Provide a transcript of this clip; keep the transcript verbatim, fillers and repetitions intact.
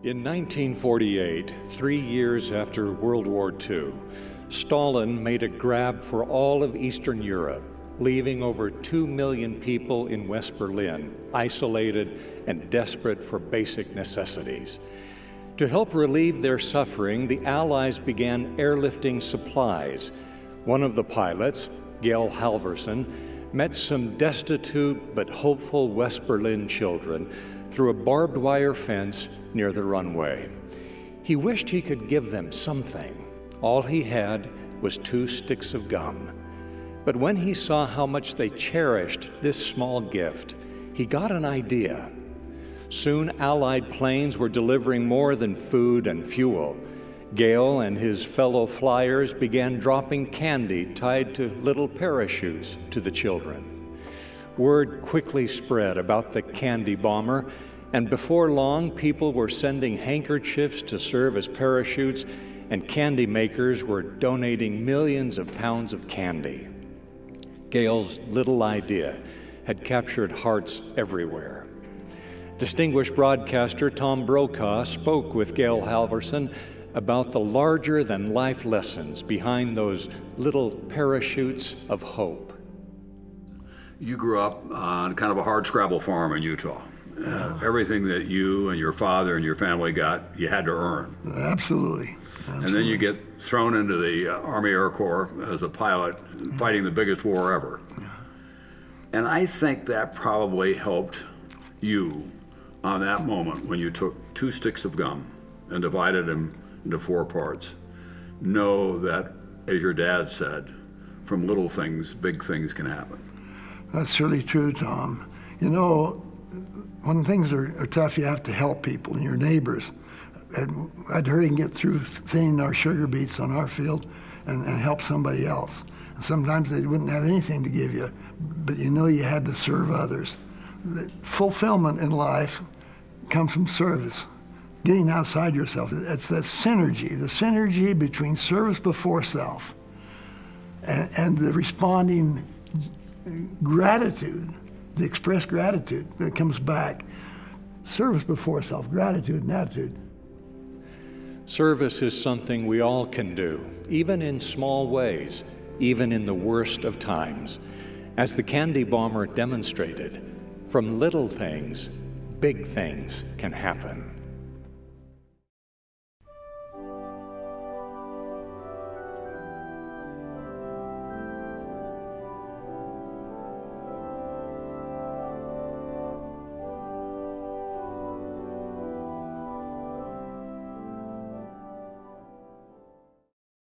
In nineteen forty-eight, three years after World War Two, Stalin made a grab for all of Eastern Europe, leaving over two million people in West Berlin, isolated and desperate for basic necessities. To help relieve their suffering, the Allies began airlifting supplies. One of the pilots, Gail Halvorsen, met some destitute but hopeful West Berlin children through a barbed wire fence near the runway. He wished he could give them something. All he had was two sticks of gum. But when he saw how much they cherished this small gift, he got an idea. Soon Allied planes were delivering more than food and fuel. Gail and his fellow flyers began dropping candy tied to little parachutes to the children. Word quickly spread about the candy bomber, and before long, people were sending handkerchiefs to serve as parachutes, and candy makers were donating millions of pounds of candy. Gail's little idea had captured hearts everywhere. Distinguished broadcaster Tom Brokaw spoke with Gail Halvorsen about the larger-than-life lessons behind those little parachutes of hope. You grew up on kind of a hardscrabble farm in Utah. Uh, everything that you and your father and your family got, you had to earn. Absolutely. Absolutely. And then you get thrown into the uh, Army Air Corps as a pilot, fighting the biggest war ever. Yeah. And I think that probably helped you on that moment when you took two sticks of gum and divided them into four parts. Know that, as your dad said, from little things, big things can happen. That's really true, Tom. You know, when things are, are tough, you have to help people and your neighbors. And I'd hurry and get through thinning our sugar beets on our field and, and help somebody else. And sometimes they wouldn't have anything to give you, but you know you had to serve others. The fulfillment in life comes from service, getting outside yourself. It's that synergy, the synergy between service before self and, and the responding gratitude, the expressed gratitude that comes back. Service before self, gratitude and attitude. Service is something we all can do, even in small ways, even in the worst of times. As the candy bomber demonstrated, from little things, big things can happen.